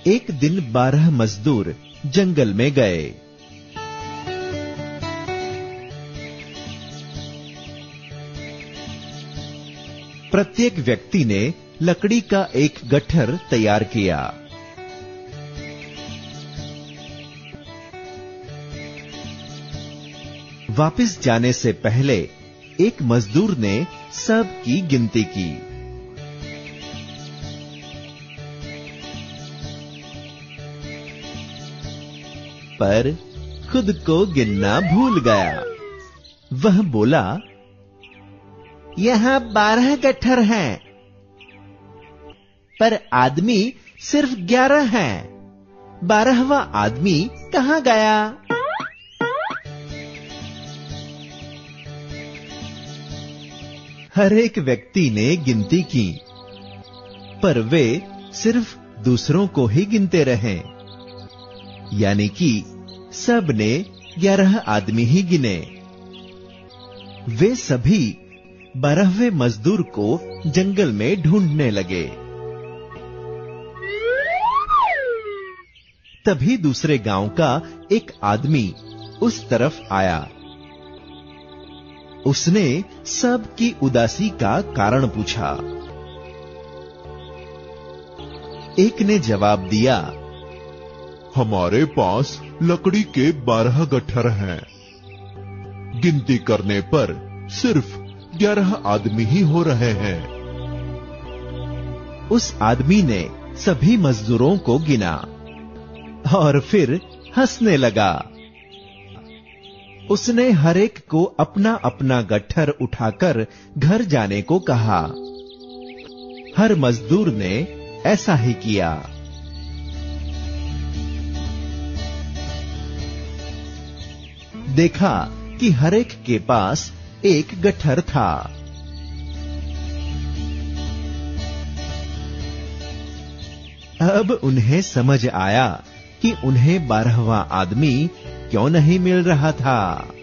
एक दिन 12 मजदूर जंगल में गए। प्रत्येक व्यक्ति ने लकड़ी का एक गट्ठर तैयार किया। वापस जाने से पहले एक मजदूर ने सबकी गिनती की। पर खुद को गिनना भूल गया। वह बोला, यहां 12 गट्ठर हैं, पर आदमी सिर्फ 11 हैं। 12वां आदमी कहां गया? हर एक व्यक्ति ने गिनती की, पर वे सिर्फ दूसरों को ही गिनते रहे। यानी कि सब ने 11 आदमी ही गिने। वे सभी 12वें मजदूर को जंगल में ढूंढने लगे। तभी दूसरे गांव का एक आदमी उस तरफ आया। उसने सबकी उदासी का कारण पूछा। एक ने जवाब दिया, हमारे पास लकड़ी के 12 गट्ठर हैं। गिनती करने पर सिर्फ 11 आदमी ही हो रहे हैं। उस आदमी ने सभी मजदूरों को गिना और फिर हंसने लगा। उसने हर एक को अपना अपना गट्ठर उठाकर घर जाने को कहा। हर मजदूर ने ऐसा ही किया। देखा कि हर एक के पास एक गट्ठर था। अब उन्हें समझ आया कि उन्हें 12वां आदमी क्यों नहीं मिल रहा था।